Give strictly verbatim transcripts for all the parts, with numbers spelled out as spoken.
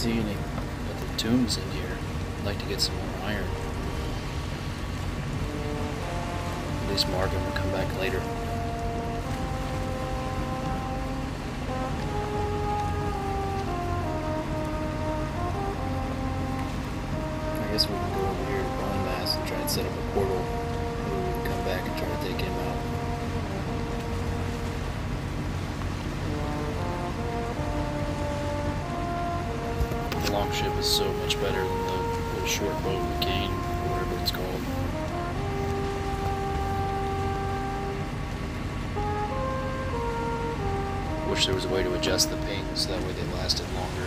see any other tombs in here. I'd like to get some more iron. At least Morgan will come back later. I guess we can go over here to Bonemass and try and set up a portal. Or we can come back and try to take him out. The longship is so much better than the little short boat, the cane, or whatever it's called. Wish there was a way to adjust the pings so that way they lasted longer.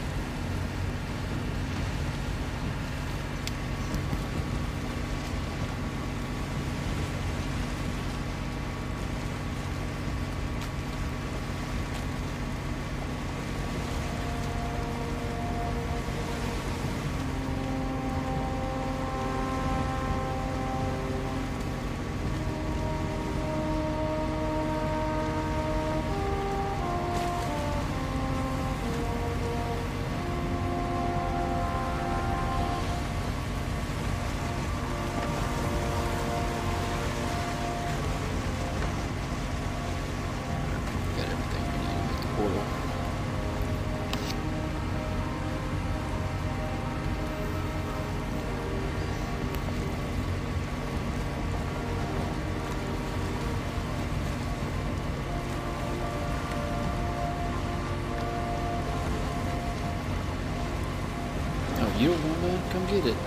You don't want that? Come get it.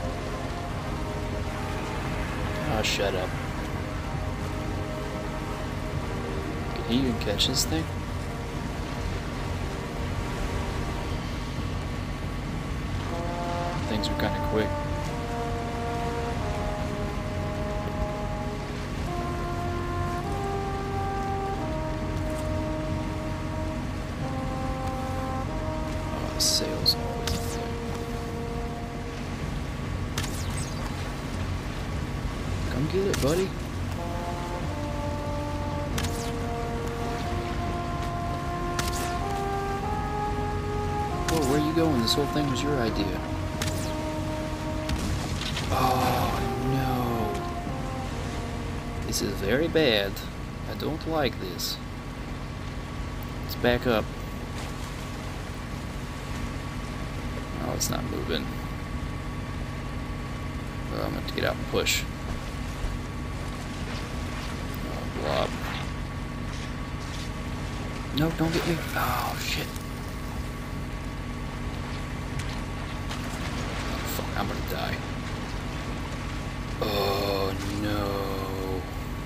Oh, shut up. Can he even catch this thing? Things are kind of quick. Oh, the sail's always up there. Come get it, buddy. Whoa, where are you going? This whole thing was your idea. Oh, no. This is very bad. I don't like this. Let's back up. Oh, it's not moving. Oh, I'm going to have to get out and push. Blob. No, don't get me. Oh, shit. Oh, fuck, I'm gonna die. Oh, no.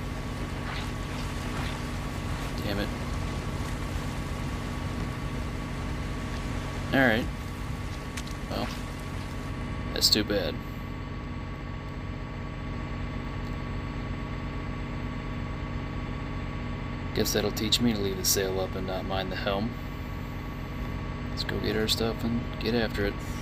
Damn it. Alright. Well, that's too bad. Guess that'll teach me to leave the sail up and not mind the helm. Let's go get our stuff and get after it.